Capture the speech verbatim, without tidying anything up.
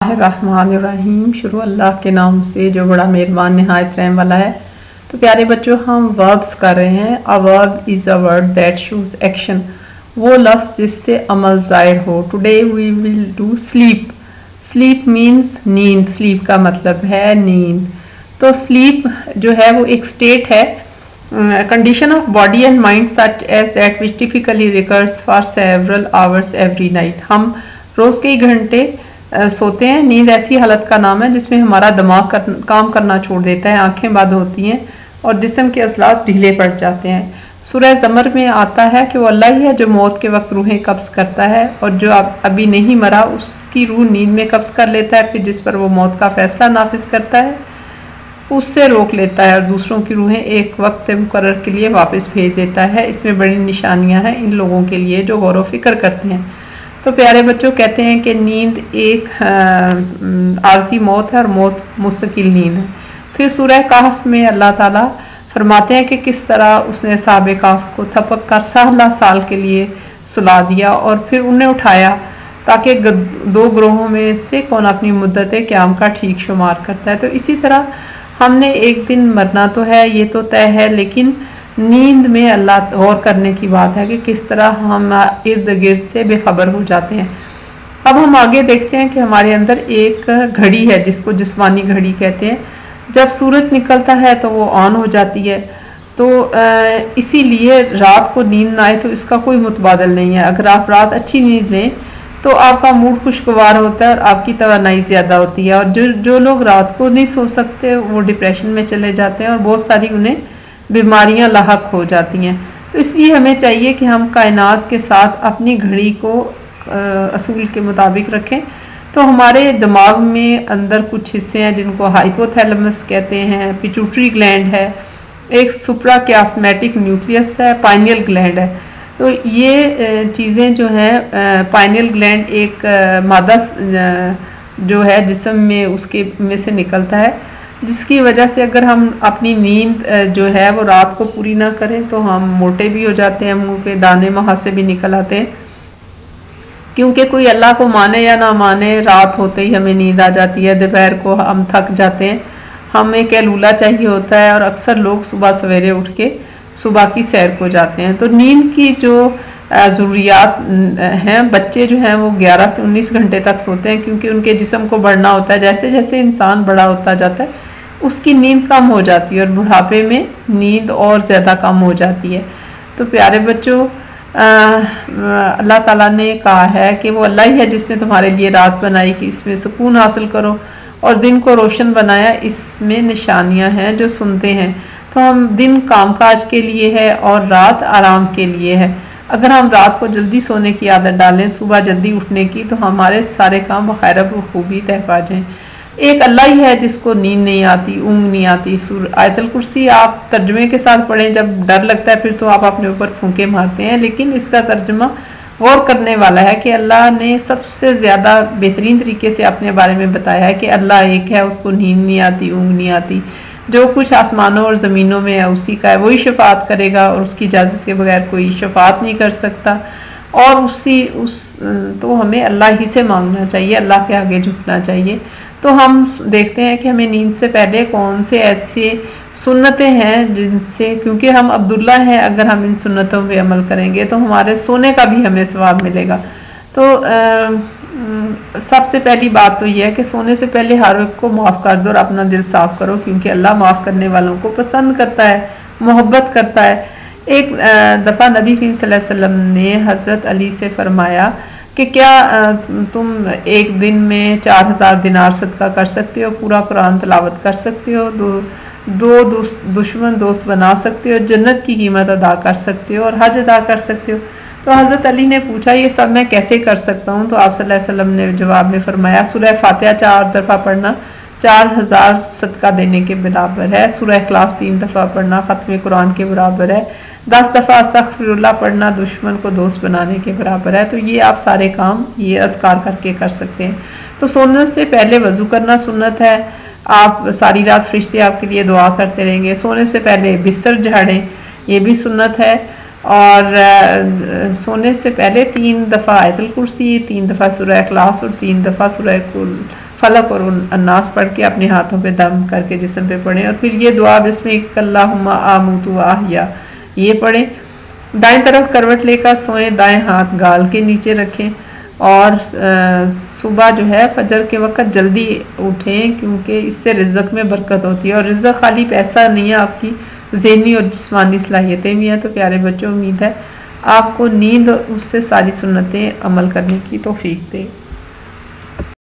रहमान शुरू अल्लाह के नाम से जो बड़ा मेहरबान निहायत रहम वाला है। तो प्यारे बच्चों, हम वर्ब्स कर रहे हैं। A verb is a word that shows action, वो लफ्ज़ जिससे अमल ज़ाहिर हो। Today we will do sleep. Sleep means नींद, स्लीप का मतलब है नींद। तो स्लीप जो है वो एक स्टेट है, condition of body and mind such as that which typically recurs for several hours every night. हम रोज़ कई घंटे सोते हैं। नींद ऐसी हालत का नाम है जिसमें हमारा दिमाग कर, काम करना छोड़ देता है, आंखें बंद होती हैं और जिस्म के असलात ढीले पड़ जाते हैं। सूरह ज़मर में आता है कि वो अल्लाह ही है जो मौत के वक्त रूहें कब्ज़ करता है और जो अब अभी नहीं मरा उसकी रूह नींद में कब्ज़ कर लेता है, फिर जिस पर वो मौत का फ़ैसला नाफिज करता है उससे रोक लेता है और दूसरों की रूहें एक वक्त मुकर्रर के लिए वापस भेज देता है। इसमें बड़ी निशानियां हैं इन लोगों के लिए जो गौर व फिक्र करते हैं। तो प्यारे बच्चों, कहते हैं कि नींद एक आरजी मौत है और मौत मुस्तकिल नींद है। फिर सूरह काफ में अल्लाह ताला फरमाते हैं कि किस तरह उसने साहब काफ को थपक कर साला साल के लिए सुला दिया और फिर उन्हें उठाया ताकि दो ग्रोहों में से कौन अपनी मुद्दत क़याम का ठीक शुमार करता है। तो इसी तरह हमने एक दिन मरना तो है, ये तो तय है, लेकिन नींद में अल्लाह गौर करने की बात है कि किस तरह हम इर्द गिर्द से बेखबर हो जाते हैं। अब हम आगे देखते हैं कि हमारे अंदर एक घड़ी है जिसको जिस्मानी घड़ी कहते हैं। जब सूरज निकलता है तो वो ऑन हो जाती है। तो इसीलिए रात को नींद ना आए तो इसका कोई मुतबादल नहीं है। अगर आप रात अच्छी नींद लें तो आपका मूड खुशगवार होता है और आपकी तवानाई ज़्यादा होती है। और जो जो लोग रात को नहीं सो सकते वो डिप्रेशन में चले जाते हैं और बहुत सारी उन्हें बीमारियां लाहक हो जाती हैं। तो इसलिए हमें चाहिए कि हम कायनात के साथ अपनी घड़ी को असूल के मुताबिक रखें। तो हमारे दिमाग में अंदर कुछ हिस्से हैं जिनको हाइपोथैलेमस कहते हैं, पिट्यूटरी ग्लैंड है, एक सुप्राकियास्मेटिक न्यूक्लियस है, पाइनियल ग्लैंड है। तो ये चीज़ें जो हैं, पाइनियल ग्लैंड एक मादा जो है जिस्म में उसके में से निकलता है, जिसकी वजह से अगर हम अपनी नींद जो है वो रात को पूरी ना करें तो हम मोटे भी हो जाते हैं, मुंह पे दाने वहाँ से भी निकल आते हैं। क्योंकि कोई अल्लाह को माने या ना माने, रात होते ही हमें नींद आ जाती है, दोपहर को हम थक जाते हैं, हमें कैलूला चाहिए होता है और अक्सर लोग सुबह सवेरे उठ के सुबह की सैर को जाते हैं। तो नींद की जो ज़रूरियात हैं, बच्चे जो हैं वो ग्यारह से उन्नीस घंटे तक सोते हैं क्योंकि उनके जिस्म को बढ़ना होता है। जैसे जैसे इंसान बड़ा होता जाता है उसकी नींद कम हो जाती है और बुढ़ापे में नींद और ज़्यादा कम हो जाती है। तो प्यारे बच्चों, अल्लाह ताला ने कहा है कि वो अल्लाह ही है जिसने तुम्हारे लिए रात बनाई कि इसमें सुकून हासिल करो और दिन को रोशन बनाया, इसमें निशानियां हैं जो सुनते हैं। तो हम दिन कामकाज के लिए है और रात आराम के लिए है। अगर हम रात को जल्दी सोने की आदत डालें, सुबह जल्दी उठने की, तो हमारे सारे काम बखैर बखूबी तय पा जाएं। एक अल्लाह ही है जिसको नींद नहीं आती, ऊँग नहीं आती। आयतुल कुर्सी आप तर्जुमे के साथ पढ़ें, जब डर लगता है फिर तो आप अपने ऊपर फूंके मारते हैं, लेकिन इसका तर्जुमा गौर करने वाला है कि अल्लाह ने सबसे ज़्यादा बेहतरीन तरीके से अपने बारे में बताया है कि अल्लाह एक है, उसको नींद नहीं आती, ऊँग नहीं आती। जो कुछ आसमानों और ज़मीनों में है उसी का है, वही शफात करेगा और उसकी इजाज़त के बगैर कोई शफात नहीं कर सकता। और उसी उस तो हमें अल्लाह ही से मांगना चाहिए, अल्लाह के आगे झुकना चाहिए। तो हम देखते हैं कि हमें नींद से पहले कौन से ऐसे सुन्नतें हैं जिनसे, क्योंकि हम अब्दुल्ला हैं, अगर हम इन सुन्नतों पे अमल करेंगे तो हमारे सोने का भी हमें सवाब मिलेगा। तो आ, सबसे पहली बात तो यह है कि सोने से पहले हर एक को माफ़ कर दो और अपना दिल साफ करो, क्योंकि अल्लाह माफ़ करने वालों को पसंद करता है, मोहब्बत करता है। एक दफ़ा नबी करीम सल्लल्लाहु अलैहि वसल्लम ने हज़रत अली से फरमाया कि क्या तुम एक दिन में चार हज़ार दिनार सदका कर सकते हो, पूरा कुरान तिलावत कर सकते हो, दो दो दुश्मन दोस्त बना सकते हो, जन्नत की कीमत अदा कर सकते हो और हज अदा कर सकते हो। तो हज़रत अली ने पूछा ये सब मैं कैसे कर सकता हूँ? तो आप सल्लल्लाहु अलैहि वसल्लम ने जवाब में फरमाया सूरह फातिहा चार दफ़ा पढ़ना चार हज़ार सदका देने के बराबर है, सूरह इखलास तीन दफ़ा पढ़ना ख़त्म कुरान के बराबर है, दस दफ़ा अस्तग़फिरुल्लाह पढ़ना दुश्मन को दोस्त बनाने के बराबर है। तो ये आप सारे काम ये अज़कार करके कर सकते हैं। तो सोने से पहले वज़ू करना सुन्नत है, आप सारी रात फरिश्ते आपके लिए दुआ करते रहेंगे। सोने से पहले बिस्तर झाड़ें, ये भी सुन्नत है। और सोने से पहले तीन दफ़ा आयतुल कुर्सी, तीन दफ़ा सूरह इखलास और तीन दफ़ा सूरह कुल فلق اور الناس پڑھ کے اپنے ہاتھوں پہ دم کر کے جسم پہ پڑھیں، اور پھر یہ دعا بسم اللہم آموت و احیا یہ پڑھیں۔ دائیں طرف کروٹ لے کر سوئیں، دائیں ہاتھ گال کے نیچے رکھیں، اور صبح جو ہے فجر کے وقت جلدی اٹھیں کیونکہ اس سے رزق میں برکت ہوتی ہے، اور رزق خالی پیسہ نہیں ہے، آپ کی ذہنی اور جسمانی صلاحیتیں بھی ہیں۔ تو پیارے بچوں، امید ہے آپ کو نیند اور اس سے ساری سنتیں عمل کرنے کی توفیق دے۔